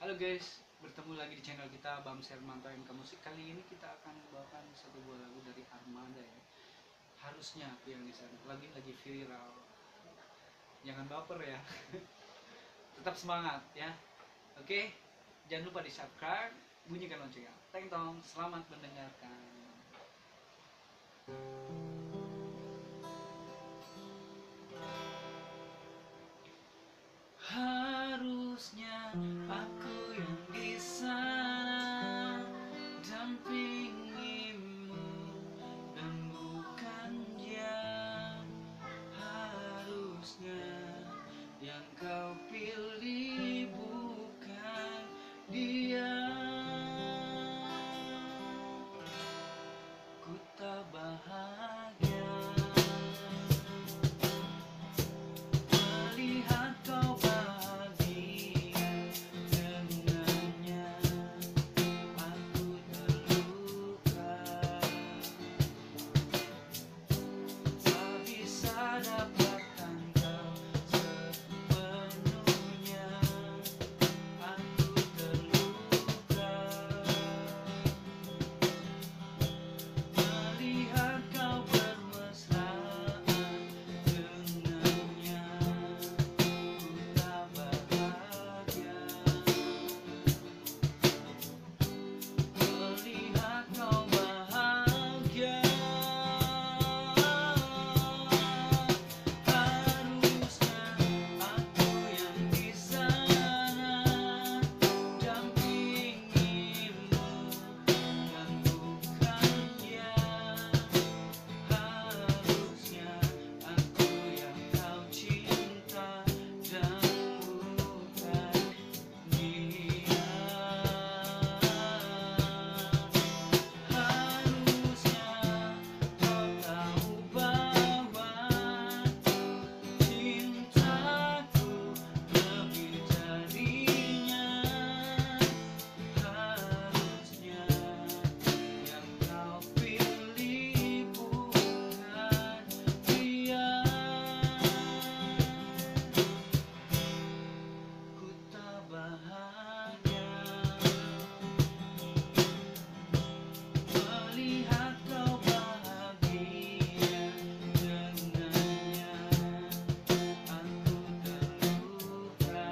Halo guys, bertemu lagi di channel kita Bams Hermanto MK Musik. Kali ini kita akan membawakan satu buah lagu dari Armada ya. Harusnya aku yang di sana. Lagi viral. Jangan baper ya. Tetap semangat ya. Oke, jangan lupa di subscribe, bunyikan loncengnya. Teng tong, selamat mendengarkan. Harusnya aku yang di sana dampingimu dan bukan dia. Harusnya yang kau pilih bukan dia. Ku tak bahagia melihat kau bahagia dengannya. Aku terluka, tak bisa dapatkan kau sepenuhnya. Aku terluka melihat kau bermesraan dengannya. Ku tak bahagia melihat kau bahagia. Harusnya aku yang di sana dampingimu dan bukan dia. Harusnya aku yang kau cinta dan bukan dia. Harusnya kau tahu bahwa cintaku lebih darinya. Harusnya yang kau pilih bukan dia. Ku tak bahagia melihat kau bahagia dengannya. Aku terluka,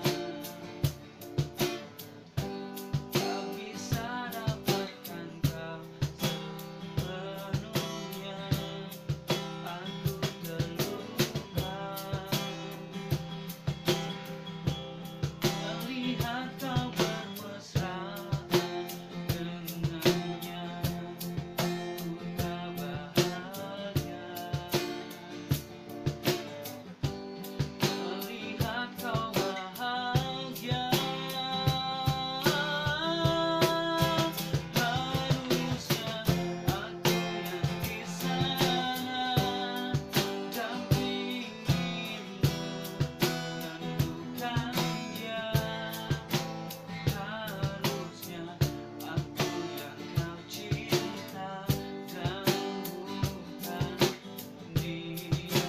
tak bisa dapatkan kau sepenuhnya. Aku terluka melihat kau bermesraan dengannya. Ku tak bahagia melihat kau bahagia. Harusnya aku yang di sana dampingimu dan bukan dia. Harusnya aku yang kau cinta dan bukan dia.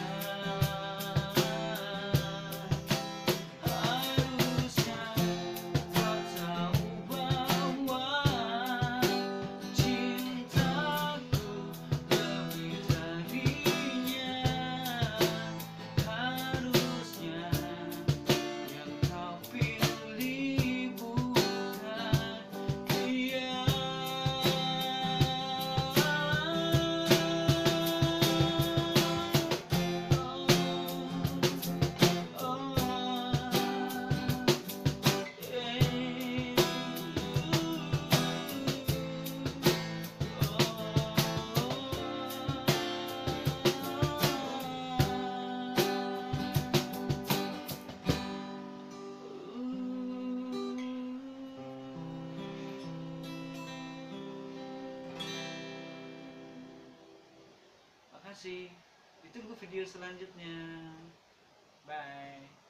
Harusnya kau tahu bahwa cintaku lebih darinya. Harusnya yang kau pilih bukan dia. Makasih. Ditunggu video selanjutnya. Bye.